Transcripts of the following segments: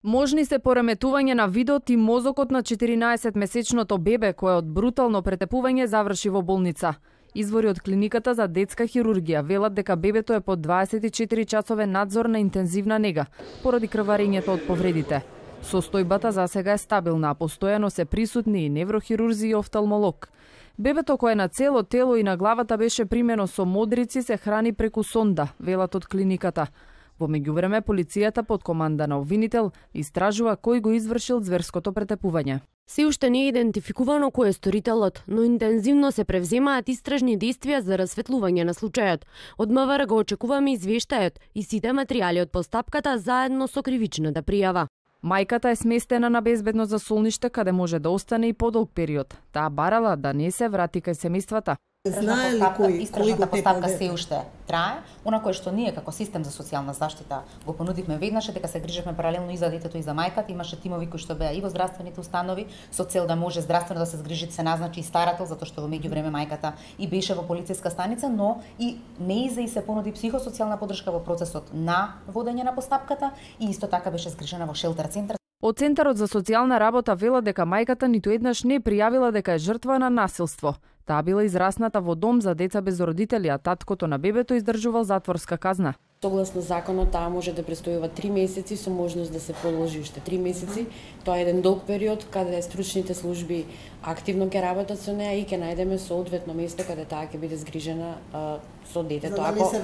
Можни се пореметување на видот и мозокот на 14-месечното бебе кое од брутално претепување заврши во болница. Извори од клиниката за детска хирургија велат дека бебето е под 24 часове надзор на интензивна нега поради крварењето од повредите. Состојбата за сега е стабилна, а постојано се присутни и неврохирурзи и офталмолог. Бебето кое на цело тело и на главата беше примено со модрици се храни преку сонда, велат од клиниката. Во меѓувреме, полицијата под команда на обвинител истражува кој го извршил зверското претепување. Се уште не е идентификувано кој е сторителот, но интензивно се превземаат истражни действија за расветлување на случајот. Од МВР го очекуваме извештајот и сите материјали од постапката заедно со кривичната пријава. Мајката е сместена на безбедно засолниште каде може да остане и подолг период. Таа барала да не се врати кај семејствата. Знае ли истражната постапка се уште трае? Она кое што ние како систем за социјална заштита го понудивме веднаш е дека се грижевме паралелно и за детето и за мајката. Имаше тимови кои што беа и во здравствените установи со цел да може здравствено да се згрижи, се назначи и старател затоа што во меѓувреме мајката и беше во полициска станица, но и неизе и се понуди психосоцијална поддршка во процесот на водење на постапката и исто така беше згрижена во шелтер центар. Од Центарот за социјална работа велат дека мајката ниту еднаш не пријавила дека е жртва на насилство. Таа била израсната во дом за деца без родители, а таткото на бебето издржувал затворска казна. Согласно законот, таа може да престојува 3 месеци со можност да се продолжи уште 3 месеци. Тоа е еден долг период каде стручните служби активно ќе работат со неа и ќе најдеме соодветно место каде таа ќе биде згрижена со детето,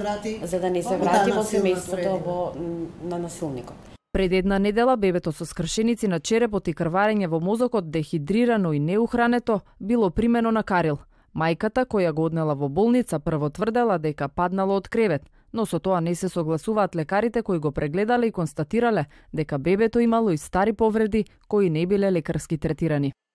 за да не се врати во семејството на насилникот. Пред една недела бебето со скршеници на черепот и крварење во мозокот, дехидрирано и неухрането, било примено на Карил. Мајката, која го однела во болница, прво тврдела дека паднало од кревет, но со тоа не се согласуваат лекарите кои го прегледале и констатирале дека бебето имало и стари повреди кои не биле лекарски третирани.